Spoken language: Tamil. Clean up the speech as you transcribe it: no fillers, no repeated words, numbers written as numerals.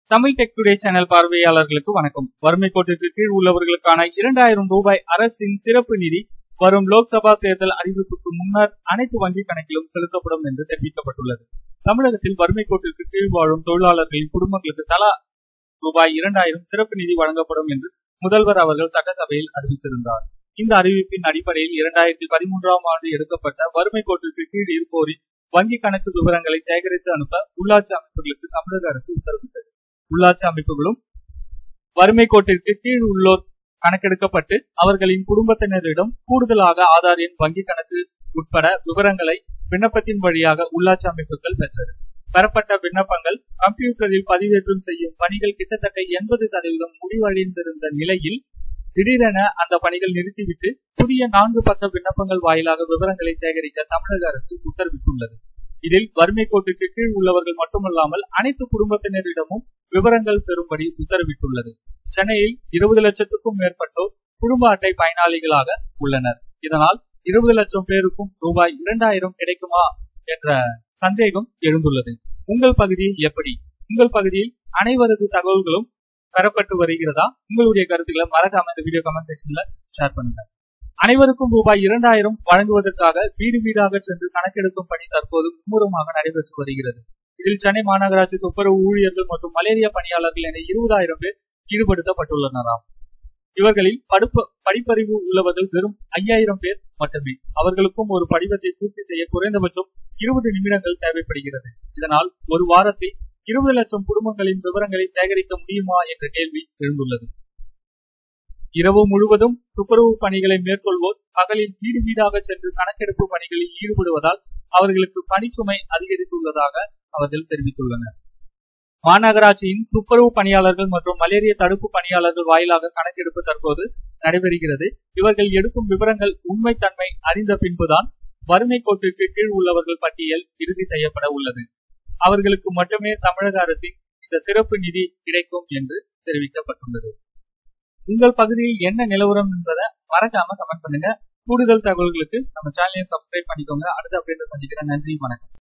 தமிழ் டெக் டுடே சேனல் பார்வையாளர்களுக்கு வணக்கம். வறுமை கோட்டிற்கு கீழ் உள்ளவர்களுக்கான 2000 ரூபாய் அரசின் சிறப்பு நிதி வரும் லோக்சபா தேர்தல் அறிவிப்புக்கு முன்னர் அனைத்து வங்கி கணக்கிலும் செலுத்தப்படும் என்று தெரிவிக்கப்பட்டுள்ளது. தமிழகத்தில் வறுமை கோட்டிற்கு கீழ் வாழும் தொழிலாளர்களின் குடும்பங்களுக்கு தலா ரூபாய் 2000 சிறப்பு நிதி வழங்கப்படும் என்று முதல்வர் அவர்கள் சட்டசபையில் அறிவித்திருந்தார். இந்த அறிவிப்பின் அடிப்படையில் 2013ஆம் ஆண்டு எடுக்கப்பட்ட வறுமை கோட்டிற்கு கீழ் இருப்போரின் வங்கி கணக்கு விவரங்களை சேகரித்து அனுப்ப உள்ளாட்சி அமைப்புகளுக்கு தமிழக அரசு உத்தரவிட்டது. உள்ளாட்சி அமைப்புகளும் வறுமை கோட்டிற்கு கீழ் உள்ளோர் கணக்கெடுக்கப்பட்டு அவர்களின் குடும்பத்தினரிடம் கூடுதலாக ஆதார் எண், வங்கி கணக்கு உட்பட விவரங்களை விண்ணப்பத்தின் வழியாக உள்ளாட்சி அமைப்புகள் பெற்றது. பெறப்பட்ட விண்ணப்பங்கள் கம்ப்யூட்டரில் பதிவேற்றம் செய்யும் பணிகள் கிட்டத்தட்ட 80% முடிவடைந்திருந்த நிலையில் திடீரென அந்த பணிகள் நிறுத்திவிட்டு புதிய 4 பக்க விண்ணப்பங்கள் வாயிலாக விவரங்களை சேகரிக்க தமிழக அரசு உத்தரவிட்டுள்ளது. இதில் வறுமை கோட்டிற்கு கீழ் உள்ளவர்கள் மட்டுமல்லாமல் அனைத்து குடும்பத்தினரிடமும் விவரங்கள் பெறும்படி உத்தரவிட்டுள்ளது. சென்னையில் 20 லட்சத்துக்கும் மேற்பட்டோர் குடும்ப அட்டை பயனாளிகளாக உள்ளனர். இதனால் 20 லட்சம் பேருக்கும் ரூபாய் 2000 கிடைக்குமா என்ற சந்தேகம் எழுந்துள்ளது. உங்கள் பகுதியில் எப்படி? உங்கள் பகுதியில் அனைவரது தகவல்களும் பெறப்பட்டு வருகிறதா? உங்களுடைய கருத்துக்களை மறக்காம இந்த வீடியோ கமெண்ட் செக்ஷன்ல ஷேர் பண்ணுங்க. அனைவருக்கும் ரூபாய் 2000 வழங்குவதற்காக வீடு வீடாக சென்று கணக்கெடுக்கும் பணி தற்போது மும்முரமாக நடைபெற்று வருகிறது. இதில் சென்னை மாநகராட்சி துப்புரவு ஊழியர்கள் மற்றும் மலேரியா பணியாளர்கள் என 20,000 பேர் ஈடுபடுத்தப்பட்டுள்ளனராம். இவர்களில் படிப்பறிவு உள்ளவர்கள் வெறும் 5000 பேர் மட்டுமே. அவர்களுக்கும் ஒரு படிவத்தை பூர்த்தி செய்ய குறைந்தபட்சம் 20 நிமிடங்கள் தேவைப்படுகிறது. இதனால் ஒரு வாரத்தில் 20 லட்சம் குடும்பங்களின் விவரங்களை சேகரிக்க முடியுமா என்ற கேள்வி எழுந்துள்ளது. இரவு முழுவதும் துப்புரவு பணிகளை மேற்கொள்வோர் பகலில் வீடு வீடாக சென்று கணக்கெடுப்பு பணிகளில் ஈடுபடுவதால் அவர்களுக்கு பணிச்சுமை அதிகரித்துள்ளதாக அவர்கள் தெரிவித்துள்ளனர். மாநகராட்சியின் துப்புரவு பணியாளர்கள் மற்றும் மலேரியா தடுப்பு பணியாளர்கள் வாயிலாக கணக்கெடுப்பு தற்போது நடைபெறுகிறது. இவர்கள் எடுக்கும் விவரங்கள் உண்மைத்தன்மை அறிந்த பின்புதான் வறுமை கோட்டிற்கு கீழ் உள்ளவர்கள் பட்டியல் இறுதி செய்யப்பட உள்ளது. அவர்களுக்கு மட்டுமே தமிழக அரசின் இந்த சிறப்பு நிதி கிடைக்கும் என்று தெரிவிக்கப்பட்டுள்ளது. உங்கள் பகுதியில் என்ன நிலவரம் என்பதை மறக்காம கமெண்ட் பண்ணுங்க. கூடுதல் தகவல்களுக்கு நம்ம சேனலையும் சப்ஸ்கிரைப் பண்ணிக்கோங்க. அடுத்த அப்டேட் சந்திக்கிறேன். நன்றி, வணக்கம்.